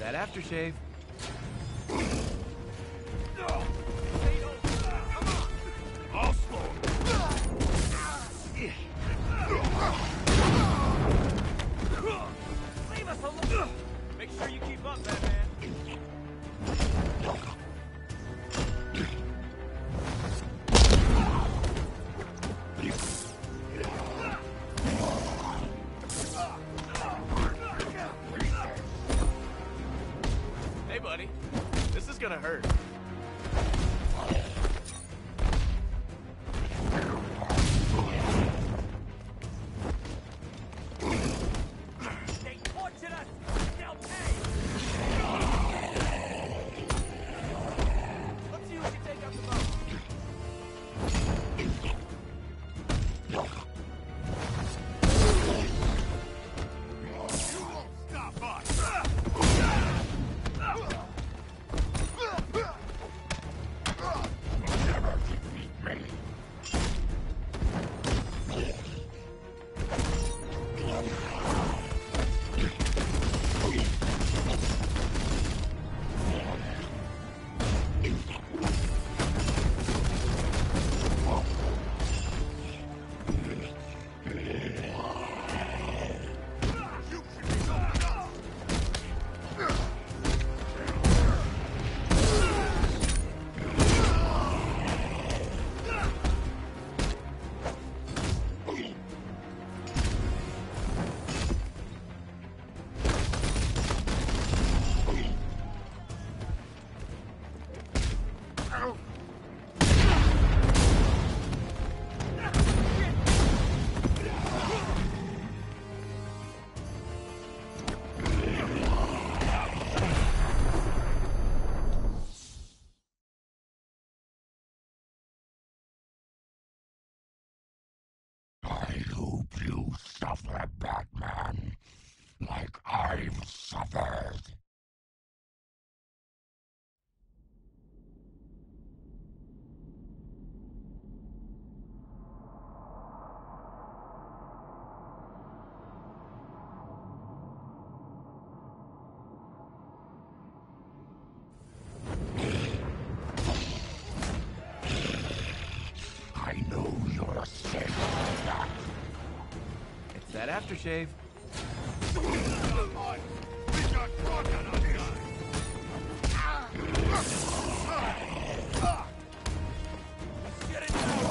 that aftershave. I'll slow him. Leave us alone! Make sure you keep up, Batman. Hey, buddy. This is gonna hurt. They tortured us! They'll pay! Let's see who can take out the boat. Stop us! Never defeat me. I hope you suffer, Batman, like I've suffered. I know you're scared of that. It's that aftershave. We got Crockett on the Get it down!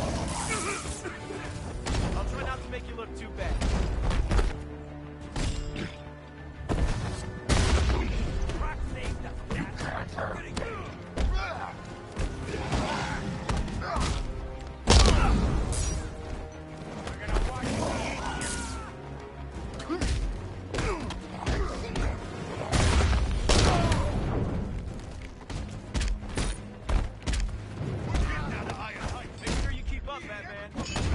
I'll try not to make you look too bad. Rock saved us, Dad. can't hurt me. We're gonna watch you. Make sure you keep up, Batman.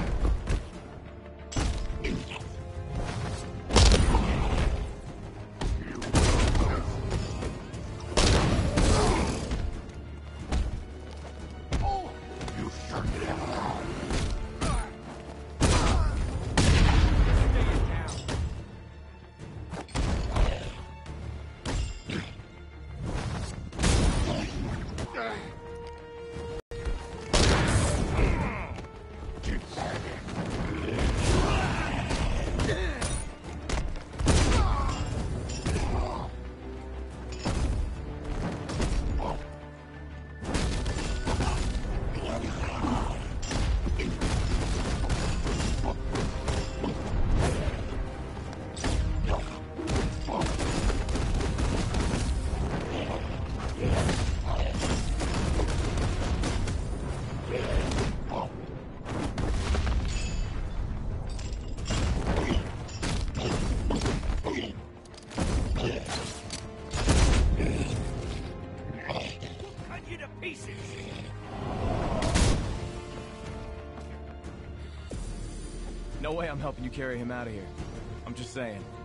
You shouldn't have come. Stay in town. Cut you to pieces. No way I'm helping you carry him out of here. I'm just saying.